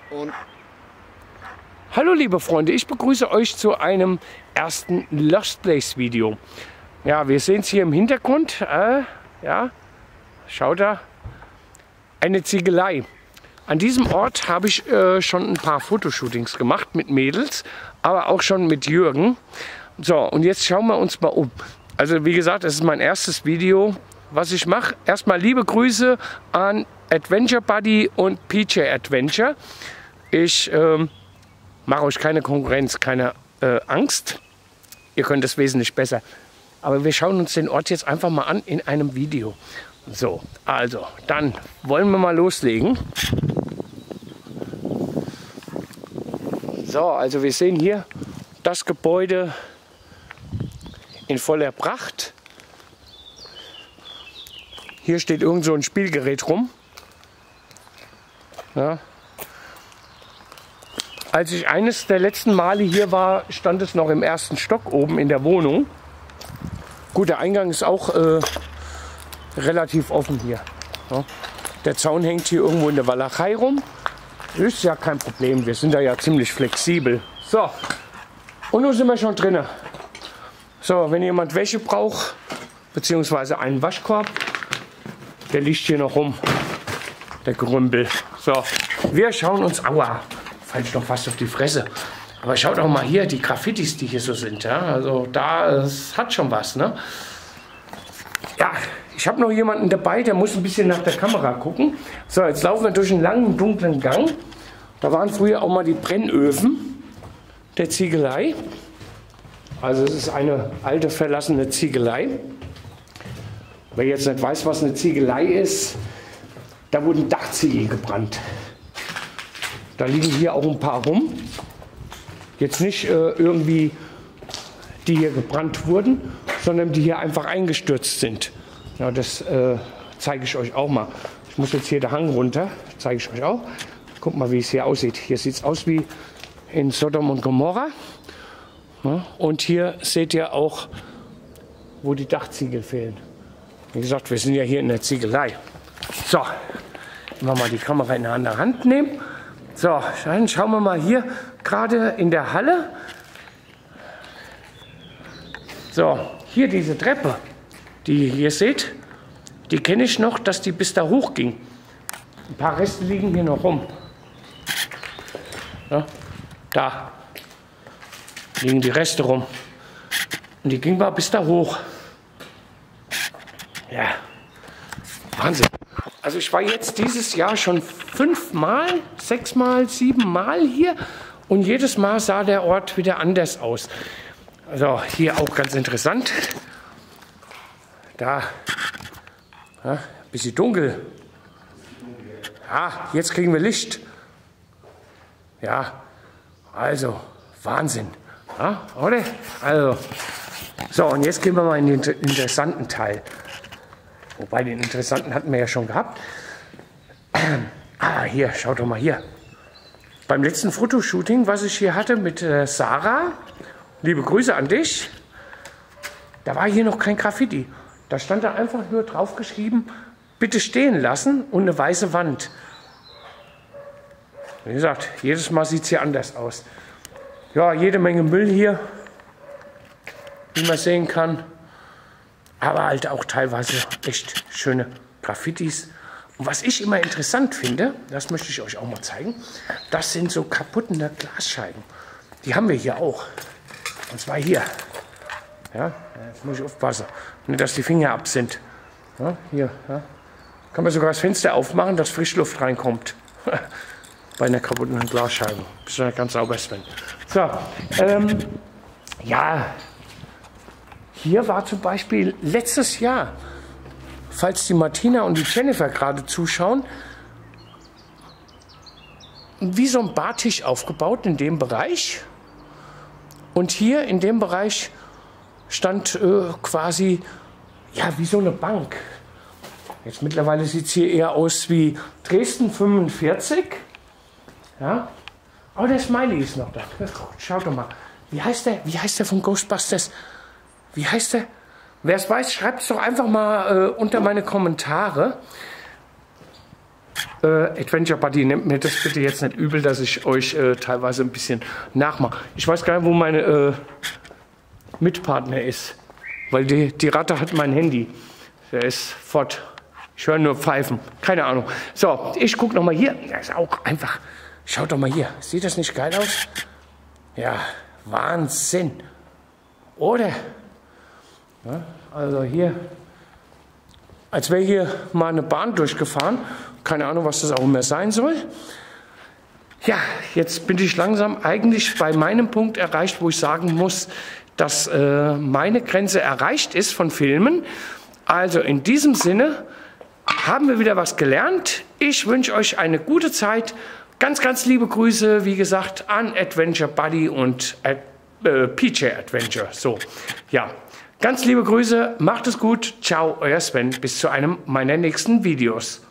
Und hallo liebe Freunde, ich begrüße euch zu einem ersten Lost Place Video. Ja, wir sehen es hier im Hintergrund. Ja, schaut da, eine Ziegelei. An diesem Ort habe ich schon ein paar Fotoshootings gemacht mit Mädels, aber auch schon mit Jürgen. So, und jetzt schauen wir uns mal um. Also wie gesagt, das ist mein erstes Video, was ich mache. Erstmal liebe Grüße an Adventure Buddy und PJ Adventure. Ich mache euch keine Konkurrenz, keine Angst. Ihr könnt es wesentlich besser. Aber wir schauen uns den Ort jetzt einfach mal an in einem Video. So, also, dann wollen wir mal loslegen. So, also wir sehen hier das Gebäude in voller Pracht. Hier steht irgend so ein Spielgerät rum. Ja. Als ich eines der letzten Male hier war, stand es noch im ersten Stock oben in der Wohnung. Gut, der Eingang ist auch relativ offen hier. Ja. Der Zaun hängt hier irgendwo in der Walachei rum. Ist ja kein Problem, wir sind da ja ziemlich flexibel. So, und nun sind wir schon drin. So, wenn jemand Wäsche braucht, beziehungsweise einen Waschkorb, der liegt hier noch rum, der Gerümpel. So, wir schauen uns, aua, fall ich noch fast auf die Fresse. Aber schaut auch mal hier, die Graffitis, die hier so sind. Ja? Also da, es hat schon was, ne? Ja, ich habe noch jemanden dabei, der muss ein bisschen nach der Kamera gucken. So, jetzt laufen wir durch einen langen, dunklen Gang. Da waren früher auch mal die Brennöfen der Ziegelei. Also es ist eine alte, verlassene Ziegelei. Wer jetzt nicht weiß, was eine Ziegelei ist, da wurden Dachziegel gebrannt. Da liegen hier auch ein paar rum. Jetzt nicht irgendwie, die hier gebrannt wurden, sondern die hier einfach eingestürzt sind. Ja, das zeige ich euch auch mal. Ich muss jetzt hier den Hang runter, zeige ich euch auch. Guckt mal, wie es hier aussieht. Hier sieht es aus wie in Sodom und Gomorra. Ja, und hier seht ihr auch, wo die Dachziegel fehlen. Wie gesagt, wir sind ja hier in der Ziegelei. So, wenn wir mal die Kamera in eine andere Hand nehmen. So, dann schauen wir mal hier, gerade in der Halle. So, hier diese Treppe, die ihr hier seht, die kenne ich noch, dass die bis da hoch ging. Ein paar Reste liegen hier noch rum. Ja, da liegen die Reste rum. Und die ging mal bis da hoch. Ja, Wahnsinn. Also ich war jetzt dieses Jahr schon 5 Mal, 6 Mal, 7 Mal hier. Und jedes Mal sah der Ort wieder anders aus. Also hier auch ganz interessant. Da, ja, ein bisschen dunkel. Ja, jetzt kriegen wir Licht. Ja, also Wahnsinn. Ja, oder? Also, so, und jetzt gehen wir mal in den interessanten Teil. Wobei, den interessanten hatten wir ja schon gehabt. Hier, schaut doch mal hier. Beim letzten Fotoshooting, was ich hier hatte mit Sarah, liebe Grüße an dich, da war hier noch kein Graffiti. Da stand da einfach nur drauf geschrieben, bitte stehen lassen und eine weiße Wand. Wie gesagt, jedes Mal sieht es hier anders aus. Ja, jede Menge Müll hier, wie man sehen kann. Aber halt auch teilweise echt schöne Graffitis. Und was ich immer interessant finde, das möchte ich euch auch mal zeigen, das sind so kaputte Glasscheiben. Die haben wir hier auch. Und zwar hier. Ja, jetzt muss ich aufpassen, nicht, dass die Finger ab sind. Ja, hier. Ja. Kann man sogar das Fenster aufmachen, dass Frischluft reinkommt. Bei einer kaputten Glasscheibe. Bist du nicht ganz sauber, Sven. So, ja. Hier war zum Beispiel letztes Jahr, falls die Martina und die Jennifer gerade zuschauen, wie so ein Bartisch aufgebaut in dem Bereich. Und hier in dem Bereich stand quasi, ja, wie so eine Bank. Jetzt mittlerweile sieht es hier eher aus wie Dresden 45. Ja. Aber der Smiley ist noch da. Schaut doch mal. Wie heißt der von Ghostbusters? Wie heißt der? Wer es weiß, schreibt es doch einfach mal unter meine Kommentare. Adventure Buddy, nehmt mir das bitte jetzt nicht übel, dass ich euch teilweise ein bisschen nachmache. Ich weiß gar nicht, wo meine Mitpartner ist, weil die Ratte hat mein Handy. Der ist fort. Ich höre nur Pfeifen. Keine Ahnung. So, ich gucke noch mal hier. Das ist auch einfach. Schaut doch mal hier. Sieht das nicht geil aus? Ja, Wahnsinn. Oder? Ja, also hier, als wäre hier mal eine Bahn durchgefahren. Keine Ahnung, was das auch immer sein soll. Ja, jetzt bin ich langsam eigentlich bei meinem Punkt erreicht, wo ich sagen muss, dass meine Grenze erreicht ist von Filmen. Also in diesem Sinne haben wir wieder was gelernt. Ich wünsche euch eine gute Zeit. Ganz, ganz liebe Grüße, wie gesagt, an Adventure Buddy und PJ Adventure. So, ja, ganz liebe Grüße, macht es gut. Ciao, euer Sven. Bis zu einem meiner nächsten Videos.